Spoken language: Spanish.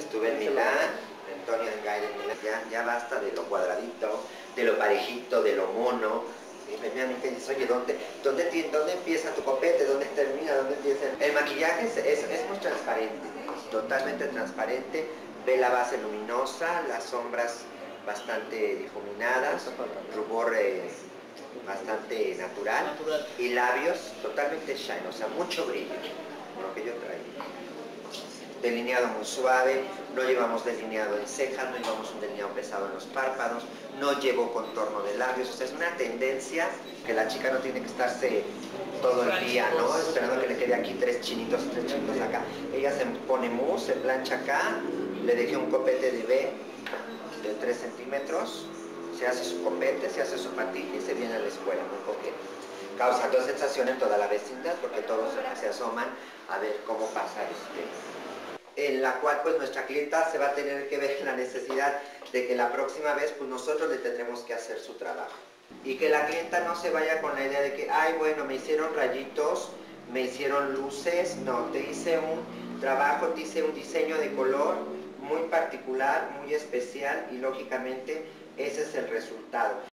estuve en Milán, Antonio Engay en Milán, ya basta de lo cuadradito, de lo parejito, de lo mono. Y mi amiga dice, oye, ¿dónde empieza tu copete? ¿Dónde termina? ¿Dónde empieza? El maquillaje es muy transparente, totalmente transparente. Ve la base luminosa, las sombras bastante difuminadas, rubor bastante natural y labios totalmente shine, o sea, mucho brillo, lo que yo traigo. Delineado muy suave, no llevamos delineado en cejas, no llevamos un delineado pesado en los párpados, no llevo contorno de labios, o sea, es una tendencia que la chica no tiene que estarse todo el día, ¿no? Esperando que le quede aquí tres chinitos acá. Ella se pone mousse, se plancha acá, le dejé un copete de B de 3 centímetros, se hace su copete, se hace su patilla y se viene a la escuela, muy coquete. Causando sensación en toda la vecindad porque todos se asoman a ver cómo pasa en la cual pues nuestra clienta se va a tener que ver la necesidad de que la próxima vez pues nosotros le tendremos que hacer su trabajo. Y que la clienta no se vaya con la idea de que, ay bueno, me hicieron rayitos, me hicieron luces, no, te hice un trabajo, te hice un diseño de color muy particular, muy especial y lógicamente ese es el resultado.